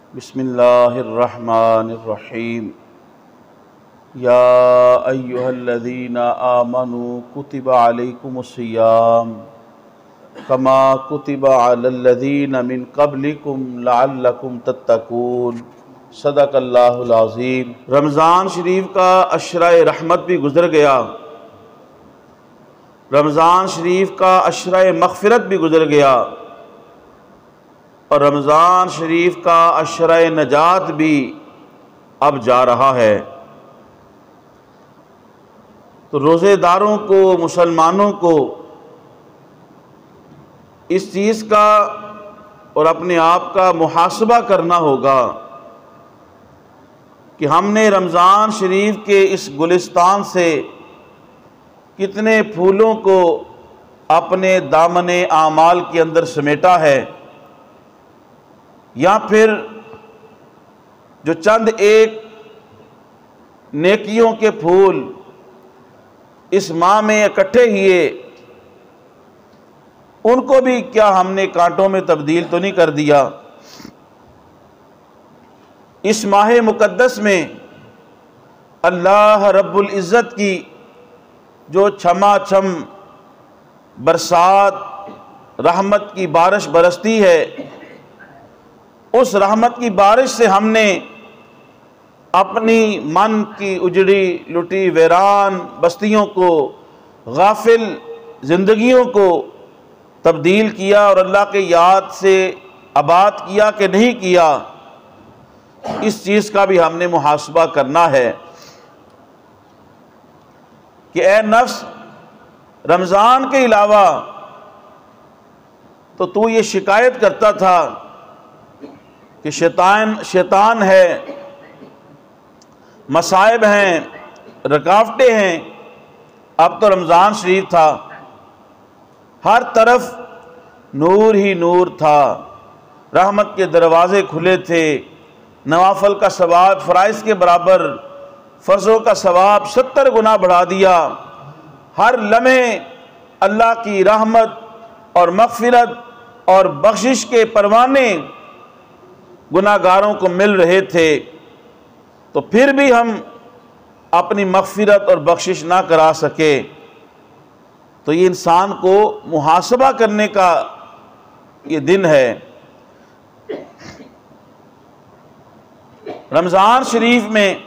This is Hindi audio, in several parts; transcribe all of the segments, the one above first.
बिस्मिल्लाहिर्रहमानिर्रहीम। या अय्युहल्लज़ीना आमनू कुतिबा अलैकुमुस्सियाम कमा कुतिबा अलल्लज़ीना मिन क़ब्लिकुम लअल्लकुम तत्तकून। सदक़ल्लाहुल अज़ीम। रमज़ान शरीफ का अशराए रहमत भी गुज़र गया, रमज़ान शरीफ का अशराए मग़फ़िरत भी गुज़र गया और रमज़ान शरीफ का अशराए नजात भी अब जा रहा है। तो रोज़ेदारों को, मुसलमानों को इस चीज़ का और अपने आप का मुहासबा करना होगा कि हमने रमज़ान शरीफ के इस गुलिस्तान से कितने फूलों को अपने दामने आमाल के अंदर समेटा है, या फिर जो चंद एक नेकियों के फूल इस माह में इकट्ठे हुए, उनको भी क्या हमने कांटों में तब्दील तो नहीं कर दिया। इस माह मुक़द्दस में अल्लाह रब्बुल इज़्ज़त की जो छमाछम बरसात रहमत की बारिश बरसती है, उस रहमत की बारिश से हमने अपनी मन की उजड़ी लुटी वीरान बस्तियों को, गाफिल ज़िंदगियों को तब्दील किया और अल्लाह के याद से आबाद किया कि नहीं किया, इस चीज़ का भी हमने मुहासबा करना है कि ए नफ्स, रमज़ान के अलावा तो तू ये शिकायत करता था कि शैतान है, मसाइब हैं, रुकावटें हैं। अब तो रमज़ान शरीफ था, हर तरफ नूर ही नूर था, रहमत के दरवाज़े खुले थे, नवाफल का सवाब फ़राइज़ के बराबर, फ़र्ज़ों का सवाब 70 गुना बढ़ा दिया। हर लम्हे अल्लाह की रहमत और मग़फ़िरत और बख्शिश के परवाने गुनाहगारों को मिल रहे थे, तो फिर भी हम अपनी मग़फ़िरत और बख्शिश ना करा सके। तो ये इंसान को मुहासबा करने का ये दिन है। रमज़ान शरीफ में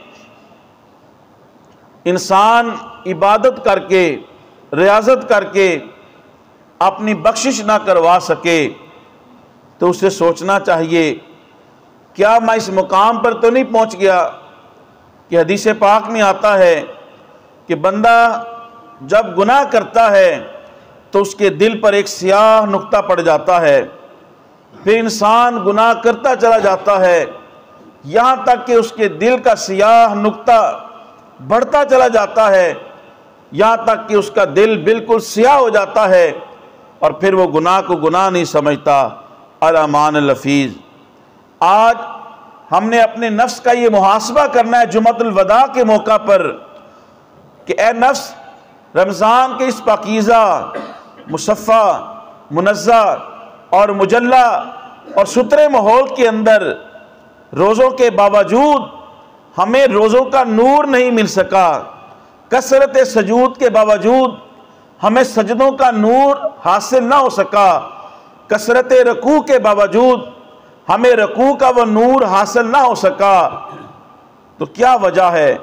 इंसान इबादत करके, रियाज़त करके अपनी बख्शिश ना करवा सके तो उसे सोचना चाहिए, क्या मैं इस मुकाम पर तो नहीं पहुंच गया कि हदीस पाक में आता है कि बंदा जब गुनाह करता है तो उसके दिल पर एक स्याह नुक्ता पड़ जाता है, फिर इंसान गुनाह करता चला जाता है, यहाँ तक कि उसके दिल का स्याह नुक्ता बढ़ता चला जाता है, यहाँ तक कि उसका दिल बिल्कुल स्याह हो जाता है और फिर वो गुनाह को गुनाह नहीं समझता। अल-अमान लफीज़। आज हमने अपने नफ्स का ये मुहासबा करना है जुम्मतुल वदा के मौका पर कि ए नफ्स, रमज़ान के इस पाकीज़ा, मुसफ़ा, मुनज़्ज़ा और मुजल्ला और सुथरे माहौल के अंदर रोज़ों के बावजूद हमें रोज़ों का नूर नहीं मिल सका, कसरत सजूद के बावजूद हमें सजदों का नूर हासिल ना हो सका, कसरत रकू के बावजूद हमें रकू का वह नूर हासिल ना हो सका, तो क्या वजह है?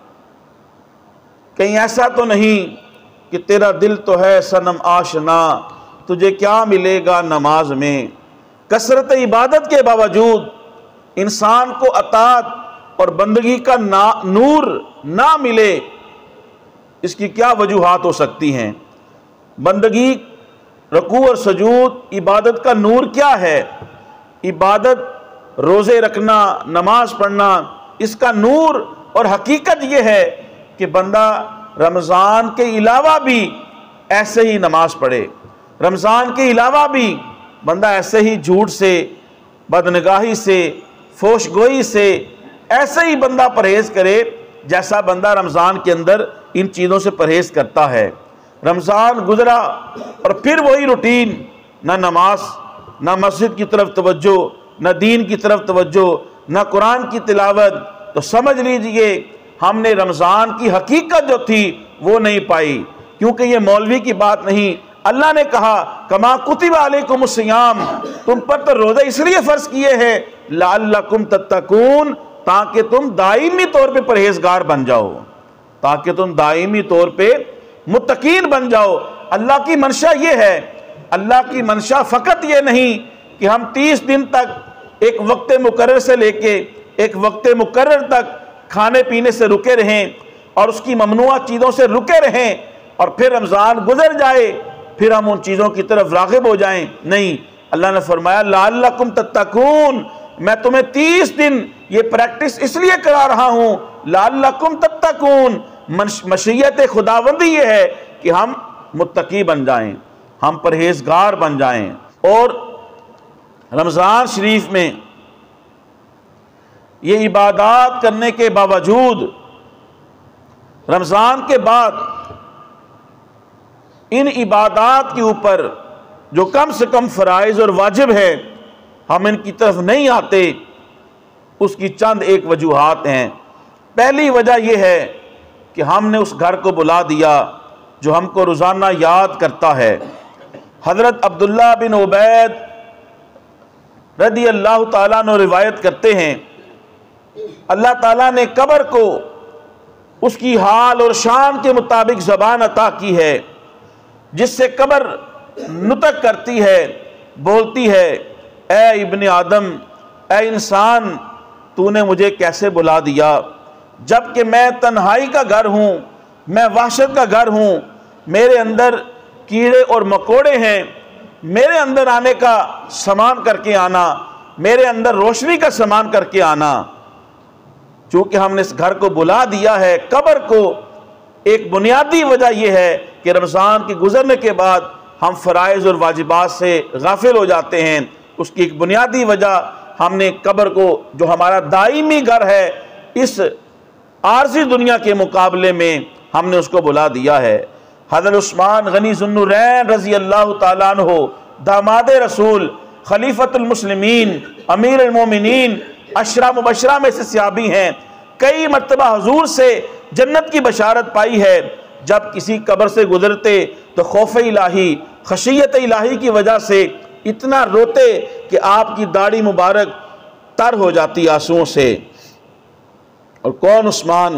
कहीं ऐसा तो नहीं कि तेरा दिल तो है सनम आशना, तुझे क्या मिलेगा नमाज में। कसरत इबादत के बावजूद इंसान को अतात और बंदगी का नूर ना मिले, इसकी क्या वजूहात हो सकती हैं? बंदगी, रकू और सजूद, इबादत का नूर क्या है? इबादत, रोज़े रखना, नमाज पढ़ना, इसका नूर और हकीकत यह है कि बंदा रमज़ान के अलावा भी ऐसे ही नमाज पढ़े, रमज़ान के अलावा भी बंदा ऐसे ही झूठ से, बदनगाही से, फोशगोई से ऐसे ही बंदा परहेज़ करे जैसा बंदा रमज़ान के अंदर इन चीज़ों से परहेज़ करता है। रमज़ान गुजरा और फिर वही रूटीन, ना नमाज, ना मस्जिद की तरफ तवज्जो, न दीन की तरफ तवज्जो, न कुरान की तिलावत, तो समझ लीजिए हमने रमज़ान की हकीकत जो थी वो नहीं पाई। क्योंकि ये मौलवी की बात नहीं, अल्लाह ने कहा कमा कुतिबा अलैकुमुस्सियाम, तुम पर तो रोज़े इसलिए फ़र्ज किए हैं लअल्लकुम तत्तकून, ताकि तुम दायमी तौर पे परहेजगार बन जाओ, ताकि तुम दायमी तौर पे मुत्तकीन बन जाओ। अल्लाह की मंशा ये है, अल्लाह की मंशा फ़कत ये नहीं कि हम 30 दिन तक एक वक्त मुकर्रर से लेके एक वक्त मुकर्रर तक खाने पीने से रुके रहें और उसकी ममनुआ चीज़ों से रुके रहें और फिर रमज़ान गुजर जाए फिर हम उन चीज़ों की तरफ राग़िब हो जाएं। नहीं, अल्लाह ने फरमाया लअल्लकुम तत्तकून, मैं तुम्हें 30 दिन ये प्रैक्टिस इसलिए करा रहा हूँ लअल्लकुम तत्तकून, मशीयत खुदावंदी ये है कि हम मुत्तकी बन जाएं, हम परहेजगार बन जाएं। और रमज़ान शरीफ में ये इबादत करने के बावजूद रमज़ान के बाद इन इबादत के ऊपर जो कम से कम फ़राइज़ और वाजिब है हम इनकी तरफ नहीं आते, उसकी चंद एक वजूहात हैं। पहली वजह यह है कि हमने उस घर को बुला दिया जो हमको रोज़ाना याद करता है। हज़रत अब्दुल्ला बिन उबैद रदी अल्लाह ताला अन्हु रिवायत करते हैं, अल्लाह ताला ने कब्र को उसकी हाल और शान के मुताबिक ज़बान अता की है, जिससे कब्र नुतक करती है, बोलती है, ए इब्ने आदम, ए इंसान, तूने मुझे कैसे बुला दिया जबकि मैं तन्हाई का घर हूँ, मैं वहशत का घर हूँ, मेरे अंदर कीड़े और मकोड़े हैं, मेरे अंदर आने का सामान करके आना, मेरे अंदर रोशनी का सामान करके आना। चूँकि हमने इस घर को बुला दिया है, कब्र को एक बुनियादी वजह यह है कि रमज़ान के गुजरने के बाद हम फ़राइज़ और वाजिबात से गाफिल हो जाते हैं। उसकी एक बुनियादी वजह हमने कब्र को, जो हमारा दायमी घर है, इस आर्ज़ी दुनिया के मुकाबले में हमने उसको बुला दिया है। हज़रत उस्मान गनी ज़ुन्नुरैन रज़ी अल्लाह ताला अन्हु, दामाद रसूल, खलीफतुल मुस्लिमीन, अमीर अल मोमिनीन, अशरा मुबशरा में से सहाबी हैं, कई मरतबा हुजूर से जन्नत की बशारत पाई है। जब किसी कब्र से गुजरते तो खौफ इलाही, खशियत इलाही की वजह से इतना रोते कि आपकी दाढ़ी मुबारक तर हो जाती आंसुओं से। और कौन उस्मान?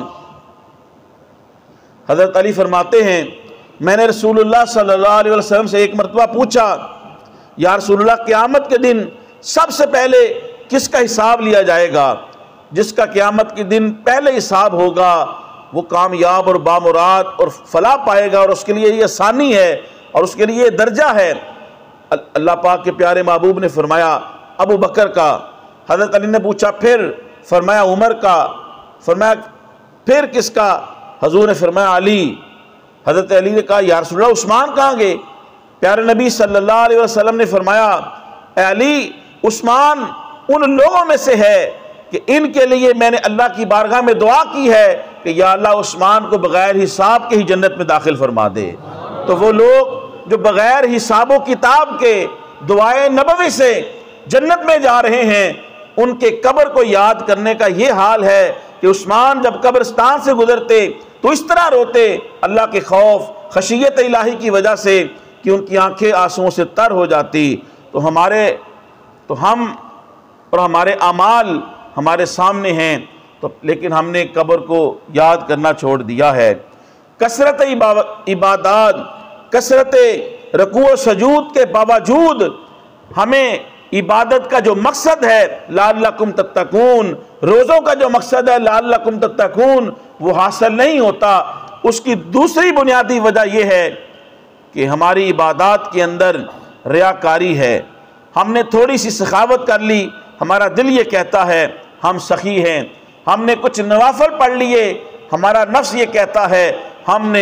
हज़रत अली फरमाते हैं, मैंने रसूलुल्लाह सल्लल्लाहु अलैहि वसल्लम से एक मरतबा पूछा, या रसूलुल्लाह क़यामत के दिन सबसे पहले किसका हिसाब लिया जाएगा? जिसका क़यामत के दिन पहले हिसाब होगा वो कामयाब और बामुराद और फलाह पाएगा, और उसके लिए ये आसानी है और उसके लिए ये दर्जा है। अल्लाह पाक के प्यारे महबूब ने फरमाया अबू बकर का। हज़रत अली ने पूछा फिर? फरमाया उमर का। फरमाया फिर किसका? हजूर ने फरमाया अली। हज़रत अली ने कहा या रसूलल्लाह उस्मान कहाँ गए? प्यारे नबी सल्लल्लाहु अलैहि वसल्लम ने फरमाया अली, उस्मान उन लोगों में से है कि इनके लिए मैंने अल्लाह की बारगाह में दुआ की है कि या अल्लाह उस्मान को बग़ैर हिसाब के ही जन्नत में दाखिल फरमा दे। तो वो लोग जो बग़ैर हिसाब किताब के दुआए नबवी से जन्नत में जा रहे हैं, उनके कब्र को याद करने का ये हाल है कि उस्मान जब कब्रिस्तान से गुजरते तो इस तरह रोते अल्लाह के खौफ, खशियत इलाही की वजह से कि उनकी आंखें आंसुओं से तर हो जाती। तो हम और हमारे अमाल हमारे सामने हैं, तो लेकिन हमने कब्र को याद करना छोड़ दिया है। कसरत इबादत, कसरत रुकू व सजूद के बावजूद हमें इबादत का जो मकसद है लअल्लकुम तत्तकून, रोज़ों का जो मकसद है लअल्लकुम तत्तकून, वो हासिल नहीं होता। उसकी दूसरी बुनियादी वजह यह है कि हमारी इबादत के अंदर रियाकारी है। हमने थोड़ी सी सखावत कर ली, हमारा दिल ये कहता है हम सखी हैं। हमने कुछ नवाफल पढ़ लिए, हमारा नफ्स ये कहता है हम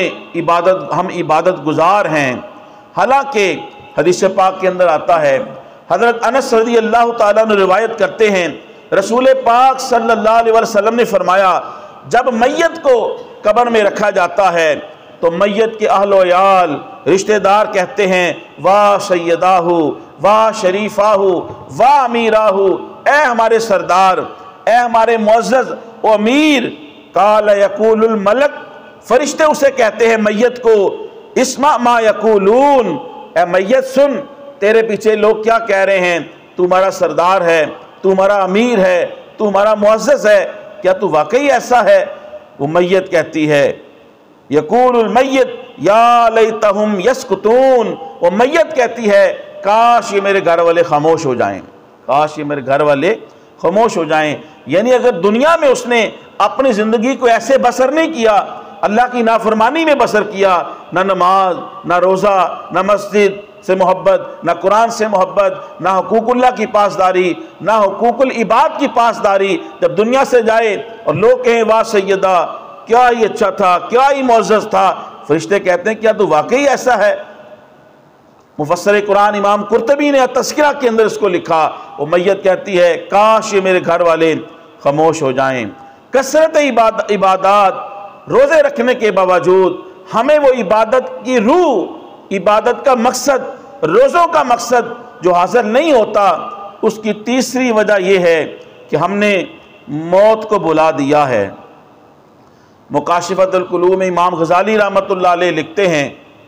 इबादत गुजार हैं। हालांकि हदीस पाक के अंदर आता है, हज़रत अनस रज़ी अल्लाह ताला अन्हु रिवायत करते हैं, रसूल पाक सल्लल्लाहु अलैहि वसल्लम ने फरमाया जब मैयत को कब्र में रखा जाता है तो मैयत के अहलो याल, रिश्तेदार कहते हैं वाह सैयदाहू, वाह शरीफाहू, वाह अमीराहू, ए हमारे सरदार, ए हमारे मुअज़्ज़ज़ ओ अमीर। काल यक़ूलुल मलक, फरिश्ते उसे कहते हैं मैयत को, इस्मा मा यक़ूलून, ए मैयत सुन तेरे पीछे लोग क्या कह रहे हैं, तू हमारा सरदार है, तू हमारा अमीर है, तू हमारा मुअज़्ज़ज़ है, क्या तू वाकई ऐसा है? वो मैयत कहती है, यक़ूलुल मय्यत या लैतहुम यस्कुतून, वो मैयत कहती है काश ये मेरे घर वाले खामोश हो जाएं, काश ये मेरे घर वाले खामोश हो जाएं। यानी अगर दुनिया में उसने अपनी ज़िंदगी को ऐसे बसर नहीं किया, अल्लाह की नाफरमानी में बसर किया, ना नमाज, ना रोज़ा, ना मस्जिद से मोहब्बत, ना कुरान से मोहब्बत, ना हुकूकुल्लाह की पासदारी, ना हुकूकुल इबाद की पासदारी, जब दुनिया से जाए और लोग कहें वाह सैयदा क्या ही अच्छा था, क्या ही मुअज़्ज़ज़ था, फरिश्ते कहते हैं क्या तू वाकई ऐसा है? मुफस्सिर कुरान इमाम कुर्तबी ने तज़किरा के अंदर इसको लिखा। वो मैयत कहती है काश ये मेरे घर वाले खामोश हो जाएं। कसरत इबादत, रोज़े रखने के बावजूद हमें वो इबादत की रूह, इबादत का मकसद, रोज़ों का मकसद जो हासिल नहीं होता, उसकी तीसरी वजह यह है कि हमने मौत को बुला दिया है। मुकाशिफतुल कुलूब में इमाम गज़ाली रहमतुल्लाह अलैह लिखते हैं,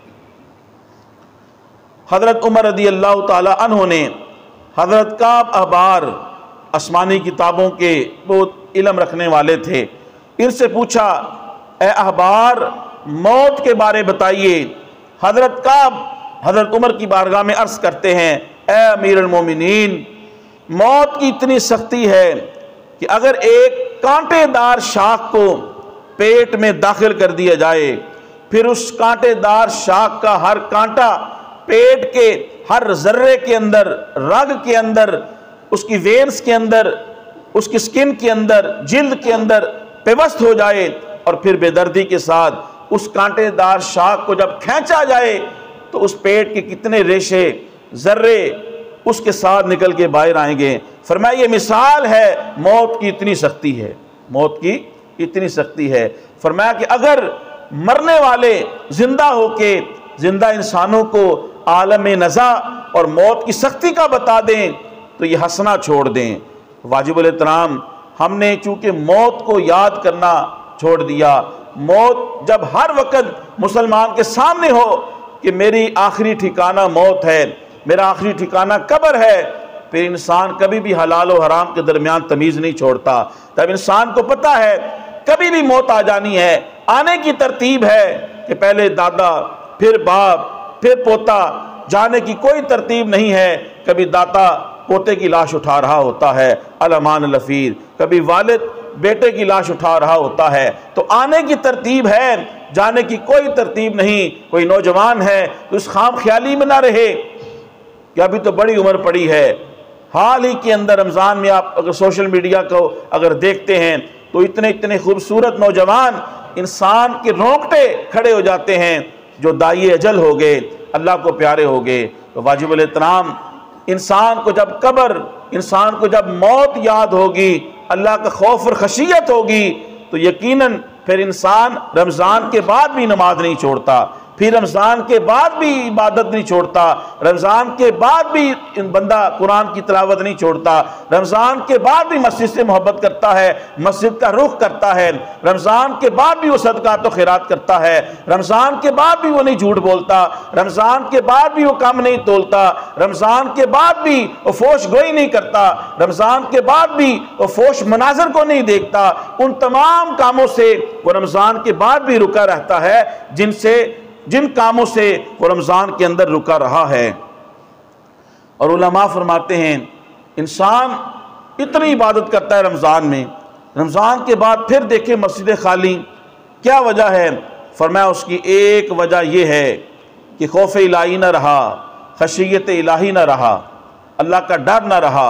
हज़रत उमर रज़ी अल्लाह ताला अन्हु ने हज़रत काब अहबार, आसमानी किताबों के बहुत इल्म रखने वाले थे, इनसे पूछा ए अहबार मौत के बारे बताइए। हज़रत काब हज़रत उमर की बारगाह में अर्ज़ करते हैं, ए अमीरुल मोमिनीन, मौत की इतनी सख्ती है कि अगर एक कांटेदार शाख को पेट में दाखिल कर दिया जाए, फिर उस कांटेदार शाख का हर कांटा पेट के हर जर्रे के अंदर, रग के अंदर, उसकी वेन्स के अंदर, उसकी स्किन के अंदर, जिल्द के अंदर पेवस्त हो जाए और फिर बेदर्दी के साथ उस कांटेदार शाख को जब खींचा जाए तो उस पेट के कितने रेशे, जर्रे उसके साथ निकल के बाहर आएंगे। फरमाया ये मिसाल है मौत की इतनी सख्ती है, मौत की इतनी सख्ती है। फरमाया कि अगर मरने वाले जिंदा होके जिंदा इंसानों को आलम नज़ा और मौत की सख्ती का बता दें तो ये हंसना छोड़ दें। वाजिबुल एहतराम हमने चूँकि मौत को याद करना छोड़ दिया। मौत जब हर वक्त मुसलमान के सामने हो कि मेरी आखिरी ठिकाना मौत है, मेरा आखिरी ठिकाना कब्र है, फिर इंसान कभी भी हलाल और हराम के दरमियान तमीज़ नहीं छोड़ता। तब इंसान को पता है कभी भी मौत आ जानी है। आने की तरतीब है कि पहले दादा, फिर बाप, फिर पोता, जाने की कोई तरतीब नहीं है। कभी दाता पोते की लाश उठा रहा होता है, अलमान लफीर, कभी वालिद बेटे की लाश उठा रहा होता है। तो आने की तरतीब है, जाने की कोई तरतीब नहीं। कोई नौजवान है तो उस खाम ख्याली में ना रहे कि अभी तो बड़ी उम्र पड़ी है। हाल ही के अंदर रमज़ान में आप अगर सोशल मीडिया को अगर देखते हैं तो इतने इतने खूबसूरत नौजवान इंसान के रोंगटे खड़े हो जाते हैं जो दाई अजल हो गए, अल्लाह को प्यारे हो गए। तो वाजिबुल एहतराम इंसान को जब कब्र, इंसान को जब मौत याद होगी, अल्लाह का खौफ और खशियत होगी, तो यकीनन फिर इंसान रमज़ान के बाद भी नमाज नहीं छोड़ता, फिर रमज़ान के बाद भी इबादत नहीं छोड़ता, रमज़ान के बाद भी बंदा कुरान की तिलावत नहीं छोड़ता, रमज़ान के बाद भी मस्जिद से मोहब्बत करता है, मस्जिद का रुख करता है, रमज़ान के बाद भी वो सदक़ात व खैरात करता है, रमज़ान के बाद भी वो नहीं झूठ बोलता, रमज़ान के बाद भी वो कम नहीं तोलता, रमज़ान के बाद भी वो फोश गोई नहीं करता, रमज़ान के बाद भी वो फोश मनाजर को नहीं देखता। उन तमाम कामों से वो रमज़ान के बाद भी रुका रहता है जिन कामों से वो रमज़ान के अंदर रुका रहा है। और उलमा फरमाते हैं इंसान इतनी इबादत करता है रमज़ान में, रमज़ान के बाद फिर देखे मस्जिद खाली, क्या वजह है? फरमाया उसकी एक वजह यह है कि खौफ इलाही न रहा, खशियत इलाही न रहा, अल्लाह का डर न रहा।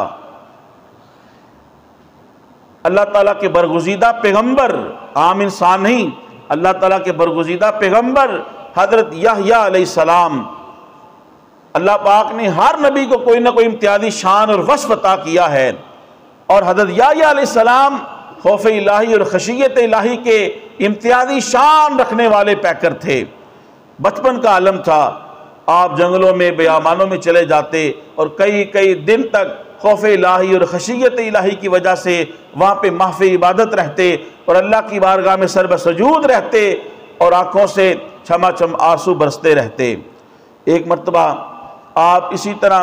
अल्लाह ताला के बरगुज़ीदा पैगम्बर, आम इंसान नहीं, अल्लाह ताला के बरगुज़ीदा पैगम्बर हज़रत याहया अलैहिस्सलाम, अल्लाह पाक ने हर नबी को कोई ना कोई इम्तियाज़ी शान और वस्फ़ अता किया है। और हज़रत याहया अलैहिस्सलाम खौफ इलाही और खशियत इलाही के इम्तियाज़ी शान रखने वाले पैकर थे। बचपन का आलम था, आप जंगलों में, बयामानों में चले जाते और कई कई दिन तक खौफ इलाही और खशियत इलाही की वजह से वहाँ पे महफ़ इबादत रहते और अल्लाह की बारगाह में सर बसजूद रहते और आँखों से छमाछम आंसू बरसते रहते। एक मरतबा आप इसी तरह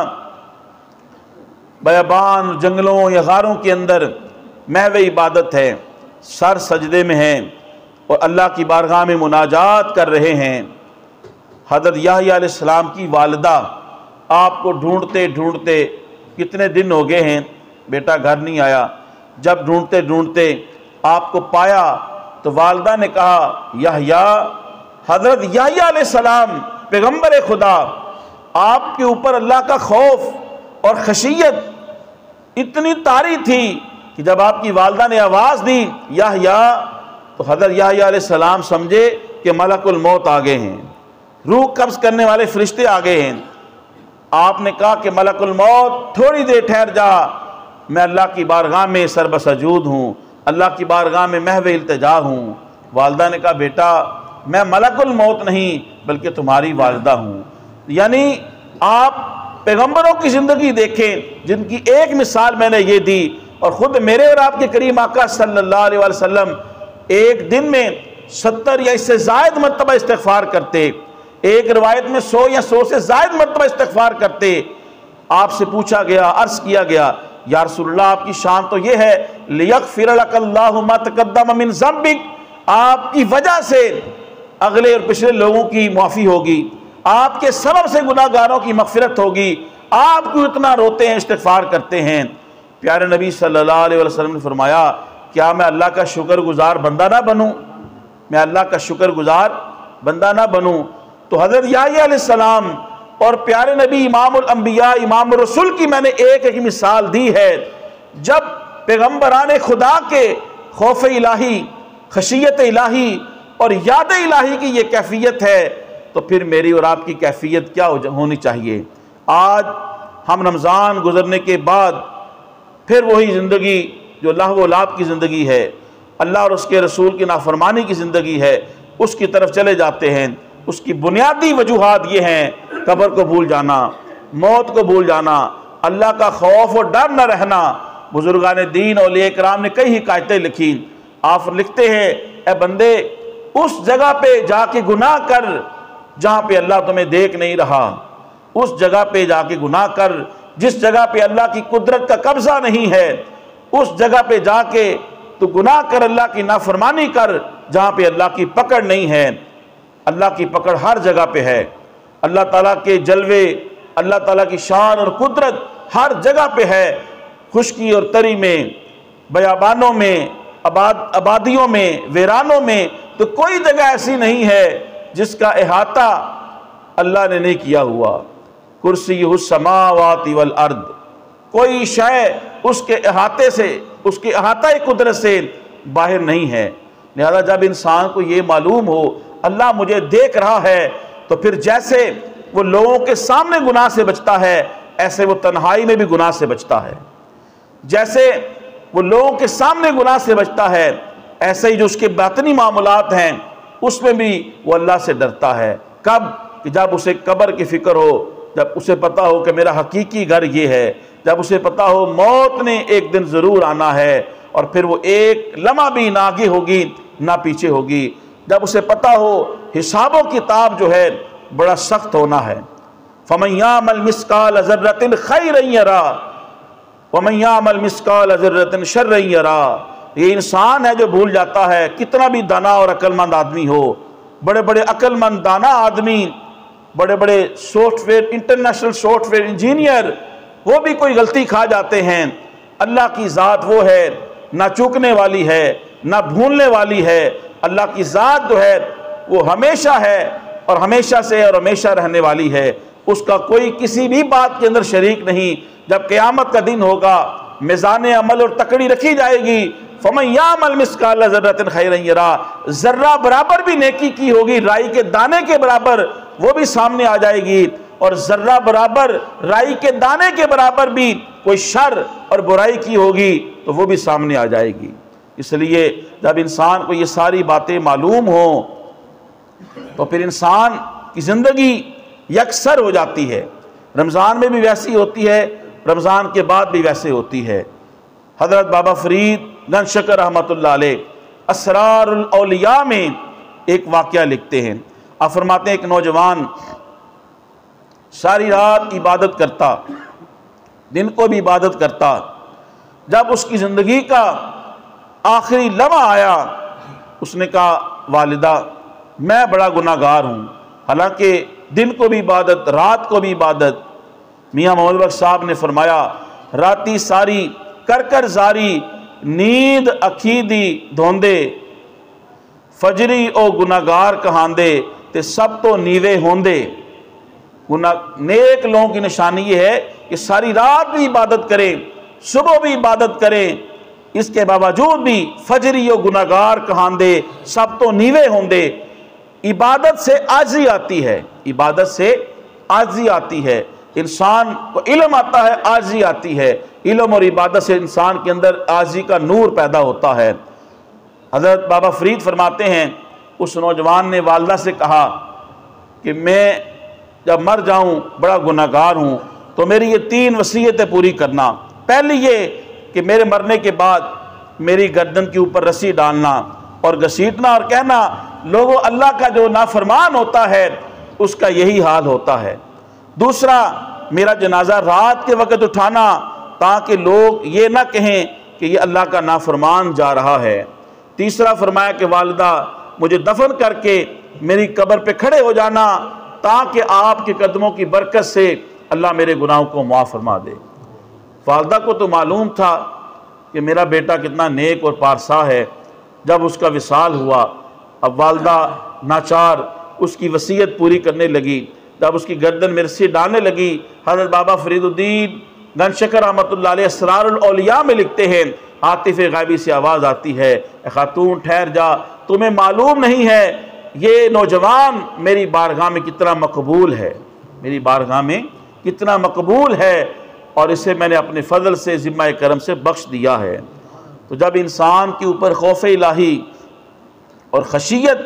बयाबान जंगलों या गारों के अंदर महव इबादत है, सर सजदे में हैं और अल्लाह की बारगाह में मुनाजात कर रहे हैं। हज़रत याहया अलैहिस्सलाम की वालिदा आपको ढूंढते ढूंढते कितने दिन हो गए हैं, बेटा घर नहीं आया। जब ढूंढते ढूंढते आपको पाया तो वालिदा ने कहा, याहया, हज़रत याहया अलैहिस्सलाम पैगम्बर खुदा, आपके ऊपर अल्लाह का खौफ और खशियत इतनी तारी थी कि जब आपकी वालिदा ने आवाज़ दी याहया, तो हज़रत याहया अलैहिस्सलाम समझे कि मलकुल मौत आ गए हैं, रूह कब्ज़ करने वाले फरिश्ते आ गए हैं। आपने कहा कि मलकुल मौत थोड़ी देर ठहर जा, मैं अल्लाह की बारगाह में सरबसजूद हूँ, अल्लाह की बारगाह में महव इल्तिजा हूँ। वालिदा ने कहा, बेटा मैं मलकुल मौत नहीं बल्कि तुम्हारी वालिदा हूँ। यानी आप पैगम्बरों की ज़िंदगी देखें जिनकी एक मिसाल मैंने ये दी, और ख़ुद मेरे और आपके करीम आका सल्लल्लाहु अलैहि वसल्लम एक दिन में 70 या इससे ज़ायद मरतबा इस्तिग़फ़ार करते, एक रिवायत में 100 या 100 से ज़ायद मरतबा इस्तिग़फ़ार करते। आपसे पूछा गया, अर्ज़ किया गया, या रसूलल्लाह आपकी शान तो ये है लियग़फ़िर लकल्लाहु मा तक़द्दम मिन ज़ंबिक, आपकी वजह से अगले और पिछले लोगों की माफ़ी होगी, आपके सबब से गुनाहगारों की मग़फ़िरत होगी। आप क्यों इतना रोते हैं, इस्तिग़फ़ार करते हैं? प्यारे नबी सल्लल्लाहु अलैहि वसल्लम ने फरमाया, क्या मैं अल्लाह का शुक्रगुज़ार बंदा ना बनूँ? मैं अल्लाह का शुक्रगुज़ार बंदा ना बनूँ? तो हज़रत याहया अलैहिस्सलाम और प्यारे नबी इमामुल अंबिया इमाम रसूल की मैंने एक एक मिसाल दी है। जब पैगम्बरान खुदा के खौफ इलाही, खशियत इलाही और याद इलाही की ये कैफियत है, तो फिर मेरी और आपकी कैफियत क्या होनी चाहिए? आज हम रमज़ान गुज़रने के बाद फिर वही ज़िंदगी जो लहव व लाभ की ज़िंदगी है, अल्लाह और उसके रसूल की नाफरमानी की ज़िंदगी है, उसकी तरफ चले जाते हैं। उसकी बुनियादी वजूहात ये हैं, कब्र को भूल जाना, मौत को भूल जाना, अल्लाह का खौफ और डर न रहना। बुजुर्गान दीन औलिया इकराम ने कई हिकायतें लिखी। आप लिखते हैं, ए बंदे, उस जगह पे जाके गुनाह कर जहाँ पे अल्लाह तुम्हें देख नहीं रहा, उस जगह पे जाके गुनाह कर जिस जगह पे अल्लाह की कुदरत का कब्जा नहीं है, उस जगह पे जाके तो गुनाह कर, अल्लाह की नाफरमानी कर जहाँ पे अल्लाह की पकड़ नहीं है। अल्लाह की पकड़ हर जगह पे है। अल्लाह ताला के जलवे, अल्लाह ताला की शान और कुदरत हर जगह पे है। खुश्की और तरी में, बयाबानों में, आबादियों में, वीरानों में, तो कोई जगह ऐसी नहीं है जिसका इहाता अल्लाह ने नहीं किया हुआ। कुर्सीयुस समावाति वल अर्द, कोई शय उसके अहाते से, उसके अहाता कुदरत से बाहर नहीं है। लिहाजा जब इंसान को ये मालूम हो अल्लाह मुझे देख रहा है, तो फिर जैसे वो लोगों के सामने गुनाह से बचता है, ऐसे वो तन्हाई में भी गुनाह से बचता है। जैसे वो लोगों के सामने गुनाह से बचता है, ऐसे ही जो उसके बातनी मामूलात हैं उसमें भी वो अल्लाह से डरता है। कब? कि जब उसे कब्र की फिक्र हो, जब उसे पता हो कि मेरा हकीकी घर ये है, जब उसे पता हो मौत ने एक दिन ज़रूर आना है और फिर वो एक लम्हा भी ना आगे होगी ना पीछे होगी, जब उसे पता हो हिसाबो किताब जो है बड़ा सख्त होना है। फमन यामल मिस्काल ज़र्रतिन खैरन यरा वमन यामल मिस्काल ज़र्रतिन शर्रन यरा। ये इंसान है जो भूल जाता है, कितना भी दाना और अक्लमंद आदमी हो, बड़े बड़े अक्लमंद दाना आदमी, बड़े बड़े सॉफ्टवेयर, इंटरनेशनल सॉफ्टवेयर इंजीनियर, वो भी कोई गलती खा जाते हैं। अल्लाह की ज़ात वो है, ना चूकने वाली है ना भूलने वाली है। अल्लाह की ज़ात जो है वो हमेशा है और हमेशा से और हमेशा रहने वाली है। उसका कोई किसी भी बात के अंदर शरीक नहीं। जब क़यामत का दिन होगा, मिज़ान अमल और तकड़ी रखी जाएगी, फमन यामल मिस्काल ज़र्रतिन खैरन यरा, ज़र्रा बराबर भी नेकी की होगी, राई के दाने के बराबर, वो भी सामने आ जाएगी, और ज़र्रा बराबर राई के दाने के बराबर भी कोई शर और बुराई की होगी तो वो भी सामने आ जाएगी। इसलिए जब इंसान को ये सारी बातें मालूम हो तो फिर इंसान की ज़िंदगी यकसर हो जाती है। रमज़ान में भी वैसी होती है, रमज़ान के बाद भी वैसे होती है। हज़रत बाबा फरीद गंज शकर रहमतुल्लाह अलैह असरारुल औलिया में एक वाक़या लिखते हैं। आप फरमाते हैं एक नौजवान सारी रात इबादत करता, दिन को भी इबादत करता। जब उसकी ज़िंदगी का आखिरी लम्हा आया, उसने कहा वालिदा मैं बड़ा गुनाहगार हूँ, हालांकि दिन को भी इबादत रात को भी इबादत। मियाँ मोहम्मद बख्श साहब ने फरमाया राती सारी कर कर जारी नींद अखी दी धोंदे फजरी ओ गुनाहगार कहांदे ते सब तो नीवे होंदे। नेक लोगों की निशानी ये है कि सारी रात भी इबादत करें, सुबह भी इबादत करें, इसके बावजूद भी फजरी ओ गुनाहगार कहांदे सब तो नीवे होंदे। इबादत से आजी आती है, इबादत से आजी आती है, इंसान को इल्म आता है, आजी आती है। इल्म और इबादत से इंसान के अंदर आजी का नूर पैदा होता है। हज़रत बाबा फरीद फरमाते हैं उस नौजवान ने वालिदा से कहा कि मैं जब मर जाऊं बड़ा गुनाहगार हूं, तो मेरी ये 3 वसीयतें पूरी करना। पहली ये कि मेरे मरने के बाद मेरी गर्दन के ऊपर रस्सी डालना और घसीटना और कहना लोगों अल्लाह का जो नाफरमान होता है उसका यही हाल होता है। दूसरा, मेरा जनाजा रात के वक़्त उठाना ताकि लोग ये ना कहें कि ये अल्लाह का नाफरमान जा रहा है। तीसरा फरमाया कि वालिदा मुझे दफन करके मेरी कब्र पे खड़े हो जाना ताकि आपके कदमों की बरकत से अल्लाह मेरे गुनाहों को माफ़ फरमा दे। वालिदा को तो मालूम था कि मेरा बेटा कितना नेक और पारसा है। जब उसका विसाल हुआ, अब वालिदा नाचार उसकी वसीयत पूरी करने लगी। जब उसकी गर्दन में रस्सी डालने लगी, हज़रत बाबा फरीदुद्दीन गंज शकर रहमतुल्लाह अलैह असरारुल औलिया में लिखते हैं आतिफ़ गायबी से आवाज़ आती है, खातून ठहर जा, तुम्हें मालूम नहीं है ये नौजवान मेरी बारगाह में कितना मकबूल है, मेरी बारगाह में कितना मकबूल है, और इसे मैंने अपने फ़ज़ल से ज़िम्मा करम से बख्श दिया है। तो जब इंसान के ऊपर खौफ इलाही और खशियत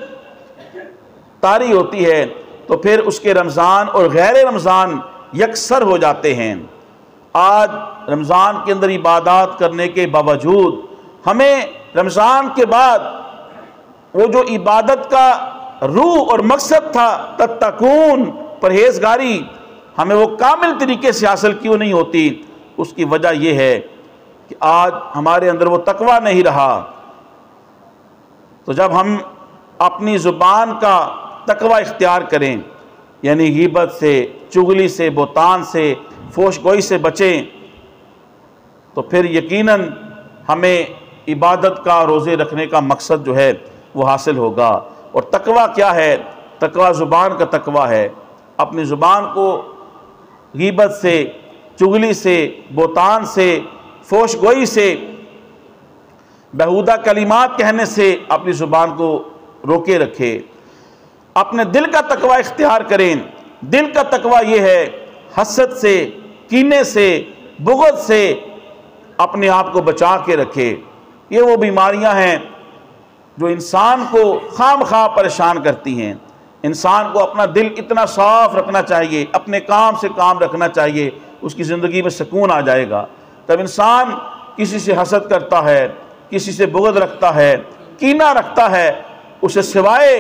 तारी होती है तो फिर उसके रमज़ान और गैर रमज़ान यकसर हो जाते हैं। आज रमज़ान के अंदर इबादत करने के बावजूद हमें रमज़ान के बाद वो जो इबादत का रूह और मकसद था तत्तकून परहेजगारी, हमें वो कामिल तरीके से हासिल क्यों नहीं होती? उसकी वजह यह है कि आज हमारे अंदर वो तकवा नहीं रहा। तो जब हम अपनी ज़ुबान का तकवा इख्तियार करें, यानी गीबत से, चुगली से, बोतान से, फोशगोई से बचें, तो फिर यकीनन हमें इबादत का, रोज़े रखने का मकसद जो है वो हासिल होगा। और तकवा क्या है? तकवा ज़ुबान का तकवा है। अपनी ज़ुबान को गीबत से, चुगली से, बोतान से, फोशगोई से, बेहुदा कलिमात कहने से अपनी ज़ुबान को रोके रखे। अपने दिल का तकवा इख्तियार करें। दिल का तकवा ये है हसद से, कीने से, बुग़्ज़ से अपने आप को बचा के रखे। ये वो बीमारियां हैं जो इंसान को खामखा परेशान करती हैं। इंसान को अपना दिल इतना साफ रखना चाहिए, अपने काम से काम रखना चाहिए, उसकी ज़िंदगी में सुकून आ जाएगा। तब इंसान किसी से हसद करता है, किसी से बुग़्ज़ रखता है, कीना रखता है, उसे सिवाय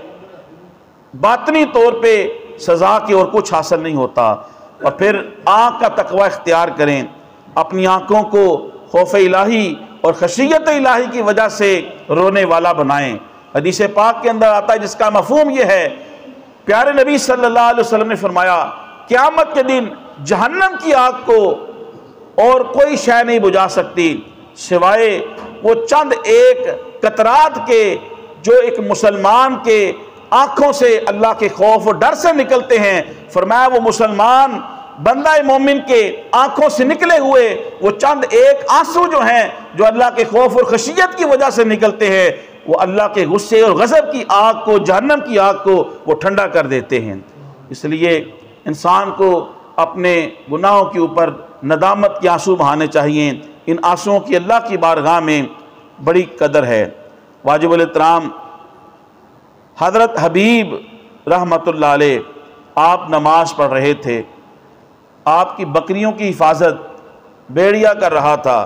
बातनी तौर पे सज़ा के और कुछ हासिल नहीं होता। और फिर आँख का तकवा इख्तियार करें। अपनी आँखों को खौफ इलाही और खशियत इलाही की वजह से रोने वाला बनाएं। हदीस पाक के अंदर आता है जिसका मफ़हूम यह है, प्यारे नबी सल्लल्लाहु अलैहि वसल्लम ने फरमाया क़यामत के दिन जहन्नम की आग को और कोई शय नहीं बुझा सकती सिवाय वो चंद एक कतरात के जो एक मुसलमान के आँखों से अल्लाह के खौफ और डर से निकलते हैं। फरमाया वो मुसलमान बंदा मोमिन के आंखों से निकले हुए वो चंद एक आंसू जो हैं, जो अल्लाह के खौफ और खशियत की वजह से निकलते हैं, वो अल्लाह के गुस्से और गज़ब की आग को, जहन्नम की आग को वो ठंडा कर देते हैं। इसलिए इंसान को अपने गुनाहों के ऊपर नदामत के आंसू बहाने चाहिए। इन आंसुओं की अल्लाह की बारगाह में बड़ी कदर है। वाजिबुल एहतराम हज़रत हबीब रहमतुल्लाह अलैह आप नमाज पढ़ रहे थे, आपकी बकरियों की हिफाजत भेड़िया कर रहा था।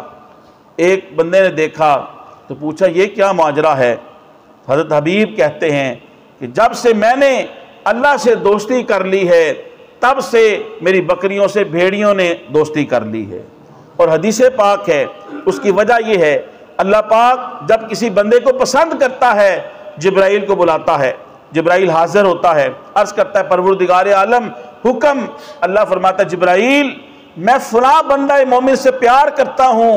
एक बंदे ने देखा तो पूछा ये क्या माजरा है। हज़रत हबीब कहते हैं कि जब से मैंने अल्लाह से दोस्ती कर ली है तब से मेरी बकरियों से भेड़ियों ने दोस्ती कर ली है। और हदीस पाक है, उसकी वजह यह है अल्लाह पाक जब किसी बंदे को पसंद करता है जिब्राइल को बुलाता है, जिब्राइल हाजिर होता है, अर्ज करता है परवरदिगार आलम हुक्म। अल्लाह फरमाता है जिब्राइल मैं फलां बंदा मोमिन से प्यार करता हूँ,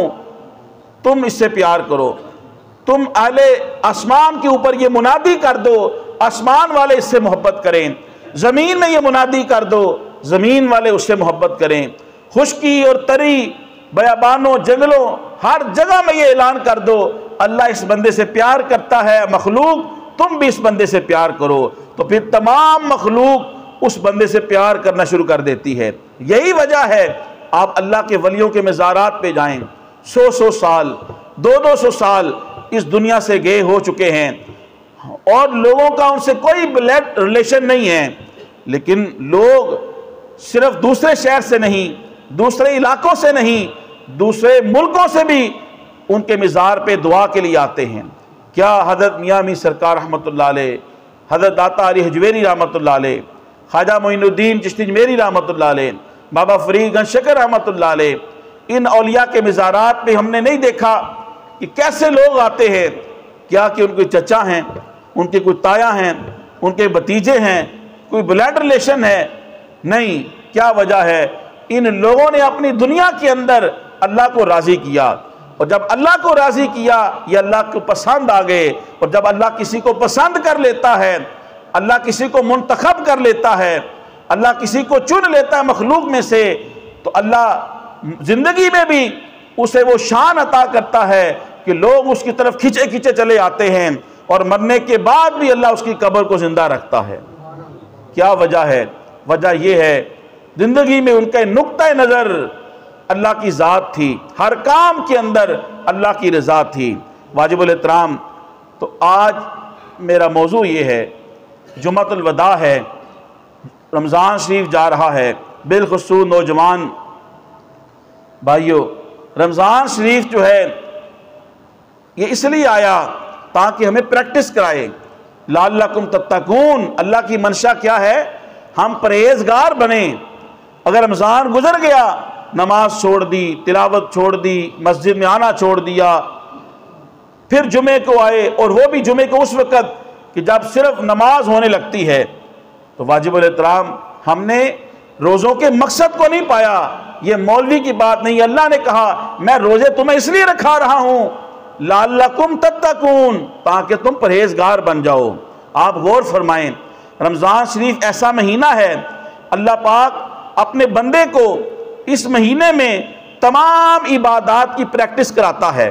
तुम इससे प्यार करो, तुम अहले आसमान के ऊपर ये मुनादी कर दो आसमान वाले इससे मोहब्बत करें, ज़मीन में ये मुनादी कर दो ज़मीन वाले उससे मोहब्बत करें, खुश्की और तरी बयाबानों जंगलों हर जगह में ये ऐलान कर दो अल्लाह इस बंदे से प्यार करता है, मखलूक तुम भी इस बंदे से प्यार करो। तो फिर तमाम मखलूक उस बंदे से प्यार करना शुरू कर देती है। यही वजह है आप अल्लाह के वलियों के मज़ारात पे जाएं, 100 साल 200 साल इस दुनिया से गए हो चुके हैं और लोगों का उनसे कोई ब्लड रिलेशन नहीं है, लेकिन लोग सिर्फ दूसरे शहर से नहीं, दूसरे इलाकों से नहीं, दूसरे मुल्कों से भी उनके मज़ार पे दुआ के लिए आते हैं। क्या हज़रत मियां मीर सरकार रहमतुल्लाह अलैह, हज़रत दाता अली हजवेरी रहमतुल्लाह अलैह, ख्वाजा मोइनुद्दीन चिश्ती अजमेरी रहमतुल्लाह अलैह, बाबा फरीद गंज शकर रहमतुल्लाह अलैह, इन औलिया के मज़ारात पे हमने नहीं देखा कि कैसे लोग आते हैं, क्या कि उनके चचा हैं, उनके कोई ताया हैं, उनके भतीजे हैं, कोई ब्लड रिलेशन है? नहीं। क्या वजह है? इन लोगों ने अपनी दुनिया के अंदर अल्लाह को राज़ी किया और जब अल्लाह को राज़ी किया ये अल्लाह को पसंद आ गए। और जब अल्लाह किसी को पसंद कर लेता है, अल्लाह किसी को मुंतखब कर लेता है, अल्लाह किसी को चुन लेता है मखलूक में से, तो अल्लाह ज़िंदगी में भी उसे वो शान अता करता है कि लोग उसकी तरफ खींचे खींचे चले आते हैं और मरने के बाद भी अल्लाह उसकी कब्र को ज़िंदा रखता है। क्या वजह है? वजह यह है ज़िंदगी में उनका नुक्ता नज़र अल्लाह की ज़ात थी, हर काम के अंदर अल्लाह की रज़ा थी। वाजिबुल एहतराम, तो आज मेरा मौजू ये है, जुम्मतुल वदा है, रमज़ान शरीफ जा रहा है, बिलखुसूस नौजवान भाइयों, रमज़ान शरीफ जो है ये इसलिए आया ताकि हमें प्रैक्टिस कराए, लअल्लकुम तत्तकून। अल्लाह की मंशा क्या है? हम परहेजगार बने। अगर रमज़ान गुजर गया, नमाज छोड़ दी, तिलावत छोड़ दी, मस्जिद में आना छोड़ दिया, फिर जुमे को आए और वो भी जुमे को उस वक़्त कि जब सिर्फ नमाज होने लगती है, तो वाजिबुल एहतराम हमने रोज़ों के मकसद को नहीं पाया। ये मौलवी की बात नहीं, अल्लाह ने कहा मैं रोज़े तुम्हें इसलिए रखा रहा हूँ लअल्लकुम तत्तकून, ताकि तुम परहेजगार बन जाओ। आप गौर फरमाएं, रमज़ान शरीफ ऐसा महीना है, अल्लाह पाक अपने बंदे को इस महीने में तमाम इबादात की प्रैक्टिस कराता है।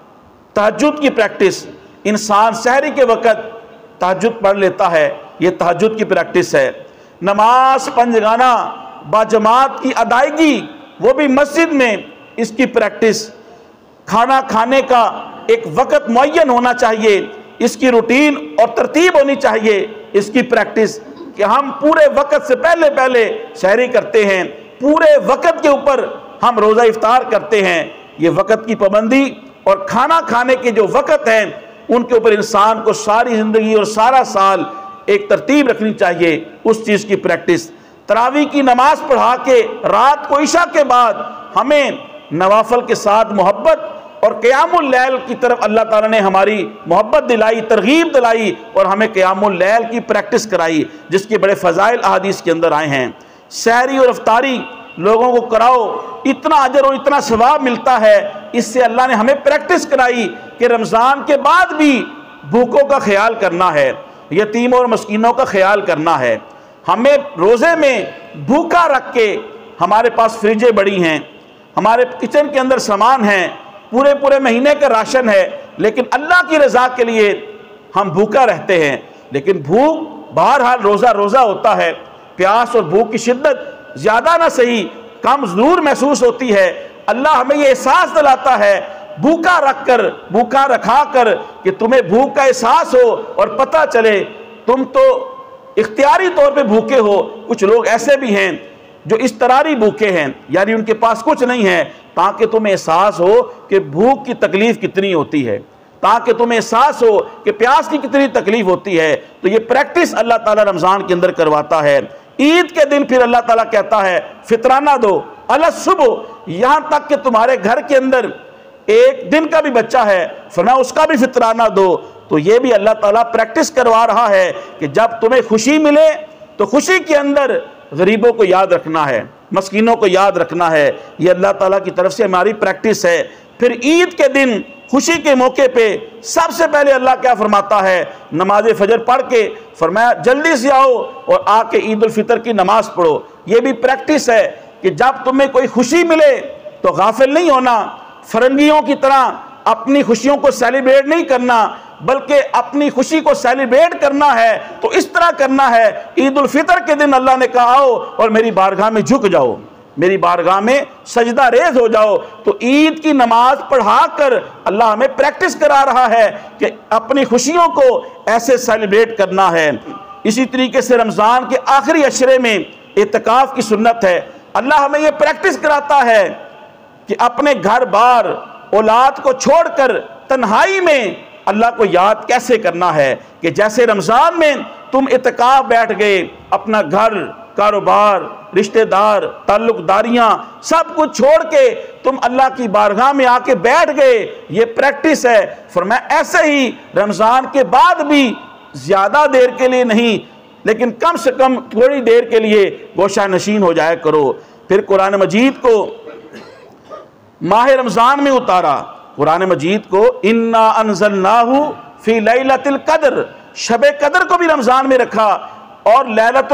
तहज्जुद की प्रैक्टिस, इंसान सहरी के वक़्त तहज्जुद पढ़ लेता है, ये तहज्जुद की प्रैक्टिस है। नमाज पंजगाना बाजमात की अदायगी, वो भी मस्जिद में, इसकी प्रैक्टिस। खाना खाने का एक वक़्त मुअय्यन होना चाहिए, इसकी रूटीन और तरतीब होनी चाहिए, इसकी प्रैक्टिस कि हम पूरे वक़्त से पहले पहले सहरी करते हैं, पूरे वक़्त के ऊपर हम रोज़ा इफ्तार करते हैं। ये वक़्त की पाबंदी और खाना खाने के जो वक़्त हैं उनके ऊपर इंसान को सारी ज़िंदगी और सारा साल एक तरतीब रखनी चाहिए, उस चीज़ की प्रैक्टिस। तरावी की नमाज पढ़ा के रात को इशा के बाद हमें नवाफल के साथ मोहब्बत और क़यामुल लैल की तरफ अल्लाह ताला ने हमारी मोहब्बत दिलाई, तरगीब दिलाई और हमें क़यामुल लैल की प्रैक्टिस कराई, जिसके बड़े फ़ज़ाइल अहादीस के अंदर आए हैं। सहरी और अफ्तारी लोगों को कराओ, इतना अजर और इतना सवाब मिलता है। इससे अल्लाह ने हमें प्रैक्टिस कराई कि रमज़ान के बाद भी भूखों का ख्याल करना है, यतीमों और मस्कीनों का ख्याल करना है। हमें रोज़े में भूखा रख के, हमारे पास फ्रिजें बड़ी हैं, हमारे किचन के अंदर सामान है, पूरे पूरे महीने का राशन है, लेकिन अल्लाह की रज़ा के लिए हम भूखा रहते हैं। लेकिन भूख बहरहाल रोज़ा रोज़ा होता है, प्यास और भूख की शिद्दत ज़्यादा ना सही, कम ज़रूर महसूस होती है। अल्लाह हमें ये एहसास दिलाता है भूखा रख कर, भूखा रखा कर, कि तुम्हें भूख का एहसास हो और पता चले तुम तो इख्तियारी तौर पे भूखे हो। कुछ लोग ऐसे भी हैं जो इस तरारी भूखे हैं, यानी उनके पास कुछ नहीं है, ताकि तुम्हें एहसास हो कि भूख की तकलीफ कितनी होती है, ताकि तुम्हें एहसास हो कि प्यास की कितनी तकलीफ होती है। तो ये प्रैक्टिस अल्लाह ताला रमज़ान के अंदर करवाता है। ईद के दिन फिर अल्लाह ताला कहता है फितराना दो अला सुबह, यहाँ तक कि तुम्हारे घर के अंदर एक दिन का भी बच्चा है फरमाया उसका भी फितराना दो। तो ये भी अल्लाह ताला प्रैक्टिस करवा रहा है कि जब तुम्हें खुशी मिले तो खुशी के अंदर गरीबों को याद रखना है, मस्कीनों को याद रखना है। ये अल्लाह ताला की तरफ से हमारी प्रैक्टिस है। फिर ईद के दिन खुशी के मौके पे सबसे पहले अल्लाह क्या फरमाता है, नमाज फजर पढ़ के फरमाया जल्दी से आओ और आके ईद उल फितर की नमाज पढ़ो। ये भी प्रैक्टिस है कि जब तुम्हें कोई खुशी मिले तो गाफिल नहीं होना, फरंगियों की तरह अपनी खुशियों को सेलिब्रेट नहीं करना, बल्कि अपनी खुशी को सेलिब्रेट करना है तो इस तरह करना है। ईद उल फितर के दिन अल्लाह ने कहा आओ और मेरी बारगाह में झुक जाओ, मेरी बारगाह में सजदा रेज हो जाओ। तो ईद की नमाज पढ़ाकर अल्लाह हमें प्रैक्टिस करा रहा है कि अपनी खुशियों को ऐसे सेलिब्रेट करना है। इसी तरीके से रमज़ान के आखिरी अशरे में इत्तिकाफ की सुन्नत है। अल्लाह हमें यह प्रैक्टिस कराता है कि अपने घर बार औलाद को छोड़कर तन्हाई में अल्लाह को याद कैसे करना है। कि जैसे रमज़ान में तुम इत्तिकाफ बैठ गए, अपना घर, कारोबार, रिश्तेदार, ताल्लुकदारियाँ सब कुछ छोड़ के तुम अल्लाह की बारगाह में आके बैठ गए, ये प्रैक्टिस है। फरमाया ऐसे ही रमज़ान के बाद भी ज़्यादा देर के लिए नहीं, लेकिन कम से कम थोड़ी देर के लिए गोशा नशीन हो जाया करो। फिर कुरान मजीद को माह रमज़ान में उतारा, कुरान मजीद को इन्ना अनज़लनाहु फी लैलतिल क़द्र, शब कदर को भी रमज़ान में रखा और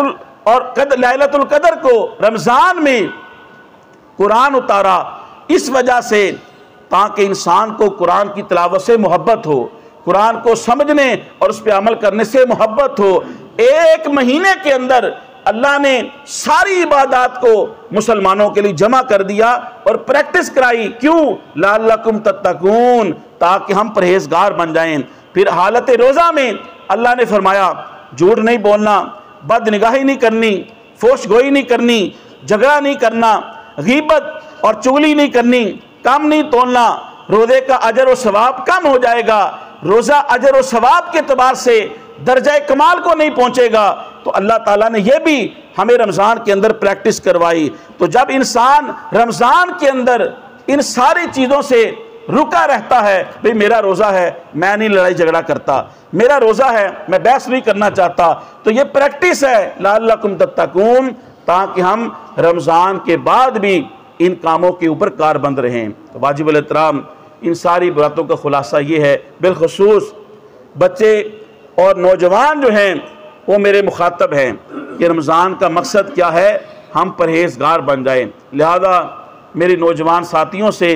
लैलतुल क़द्र को रमज़ान में कुरान उतारा। इस वजह से ताकि इंसान को कुरान की तिलावत से मोहब्बत हो, कुरान को समझने और उस पर अमल करने से मोहब्बत हो। एक महीने के अंदर अल्लाह ने सारी इबादत को मुसलमानों के लिए जमा कर दिया और प्रैक्टिस कराई। क्यों? लअल्लकुम तत्तकून, ताकि हम परहेजगार बन जाएं। फिर हालत रोज़ा में अल्लाह ने फरमाया झूठ नहीं बोलना, बदनिगाही नहीं करनी, फोशगोई नहीं करनी, झगड़ा नहीं करना, गीबत और चुगली नहीं करनी, कम नहीं तोलना। रोज़े का अजर व सवाब कम हो जाएगा। रोज़ा अजर व सवाब के एतबार से दर्जा कमाल को नहीं पहुंचेगा। तो अल्लाह ताला ने यह भी हमें रमज़ान के अंदर प्रैक्टिस करवाई। तो जब इंसान रमज़ान के अंदर इन सारी चीज़ों से रुका रहता है, भाई मेरा रोज़ा है, मैं नहीं लड़ाई झगड़ा करता, मेरा रोज़ा है, मैं बहस नहीं करना चाहता, तो ये प्रैक्टिस है लअल्लकुम तत्तकून, ताकि हम रमज़ान के बाद भी इन कामों के ऊपर कारबंद रहें। तो वाजिबुल एहतराम इन सारी बातों का खुलासा ये है, बिलखुसूस बच्चे और नौजवान जो हैं वो मेरे मुखातब हैं कि रमज़ान का मकसद क्या है, हम परहेजगार बन जाएं। लिहाजा मेरे नौजवान साथियों से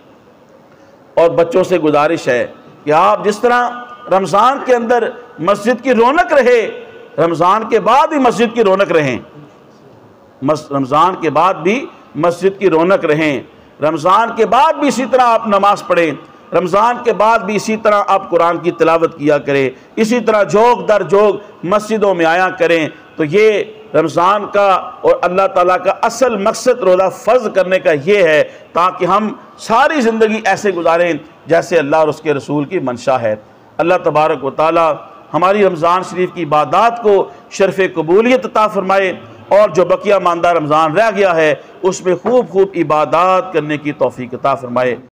और बच्चों से गुजारिश है कि आप जिस तरह रमज़ान के अंदर मस्जिद की रौनक रहे, रमज़ान के बाद भी मस्जिद की रौनक रहें, रमज़ान के बाद भी मस्जिद की रौनक रहें, रमज़ान के बाद भी इसी तरह आप नमाज पढ़ें, रमज़ान के बाद भी इसी तरह आप कुरान की तिलावत किया करें, इसी तरह जोग दर जोग मस्जिदों में आया करें। तो ये रमज़ान का और अल्लाह ताला का असल मकसद रोज़ा फ़र्ज़ करने का ये है, ताकि हम सारी ज़िंदगी ऐसे गुजारें जैसे अल्लाह और उसके रसूल की मंशा है। अल्लाह तबारक व तआला हमारी रमज़ान शरीफ की इबादत को शर्फ़ कबूलियत अता फ़रमाए और जो बकिया मानदा रमज़ान रह गया है उसमें खूब खूब इबादत करने की तौफ़ीक़ अता फ़रमाए।